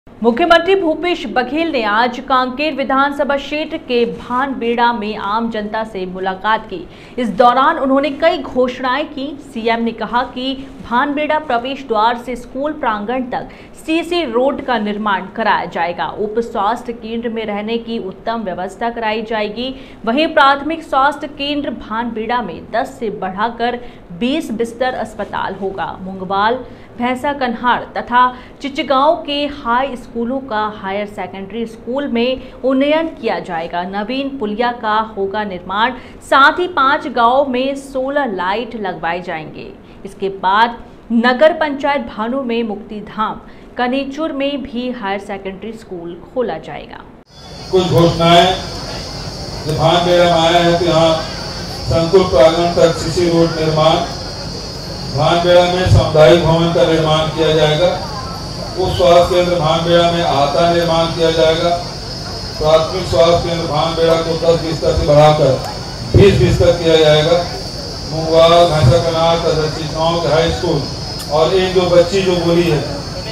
मुख्यमंत्री भूपेश बघेल ने आज कांकेर विधानसभा क्षेत्र के भानबेड़ा में आम जनता से मुलाकात की। इस दौरान उन्होंने कई घोषणाएं की। सीएम ने कहा कि भानबेड़ा प्रवेश द्वार से स्कूल प्रांगण तक सीसी रोड का निर्माण कराया जाएगा। उप स्वास्थ्य केंद्र में रहने की उत्तम व्यवस्था कराई जाएगी। वहीं प्राथमिक स्वास्थ्य केंद्र भानबेड़ा में 10 से बढ़ाकर 20 बिस्तर अस्पताल होगा। मुंगवाल, भैंसा कन्हार तथा चिचगांव के हाई स्कूलों का हायर सेकेंडरी स्कूल में उन्नयन किया जाएगा। नवीन पुलिया का होगा निर्माण। साथ ही 5 गांवों में सोलर लाइट लगवाए जाएंगे। इसके बाद नगर पंचायत भानु में मुक्तिधाम, कनेचुर में भी हायर सेकेंडरी स्कूल खोला जाएगा। कुछ घोषणाएं भानबेड़ा में आया है कि यहाँ संकुल प्रांगण तक सीसी रोड निर्माण, भानबेड़ा में सामुदायिक भवन का निर्माण किया जाएगा। उप स्वास्थ्य केंद्र भानबेड़ा में आहता निर्माण किया जाएगा। प्राथमिक स्वास्थ्य केंद्र भानबेड़ा को 10 बिस्तर से बढ़ाकर 20 बिस्तर किया जाएगा। मुंगवाल, भैंसा कन्हार तथा चिचगांव के हाई स्कूल और एक जो बच्ची जो बोली है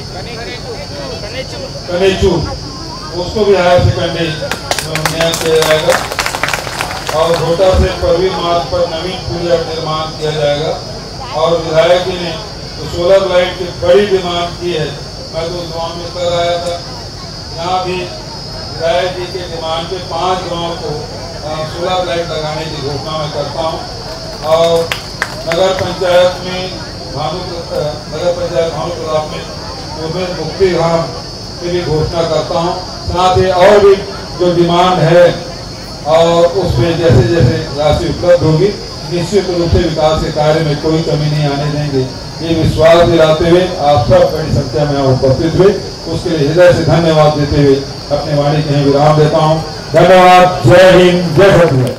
कनेचुर, उसको भी हायर सेकेंडरी उन्नयन किया जाएगा। और घोटा से परवीन मार्ग पर नवीन पुलिया निर्माण किया जाएगा। और विधायक जी ने तो सोलर लाइट की बड़ी डिमांड की है। मैं तो उस गाँव में कर आया था, यहाँ भी विधायक जी के डिमांड पे 5 गाँव को सोलर लाइट लगाने की घोषणा मैं करता हूँ। और नगर पंचायत भानु प्रताप में मुक्तिधाम की भी घोषणा करता हूँ। साथ ही और भी जो डिमांड है और उसमें जैसे जैसे राशि उपलब्ध होगी निश्चित रूप से विकास के कार्य में कोई कमी नहीं आने देंगे। ये विश्वास दिलाते हुए आप सब बड़ी संख्या में उपस्थित हुए, उसके लिए हृदय से धन्यवाद देते हुए अपनी वाणी कहीं विराम देता हूँ। धन्यवाद। जय हिंद, जय भारत।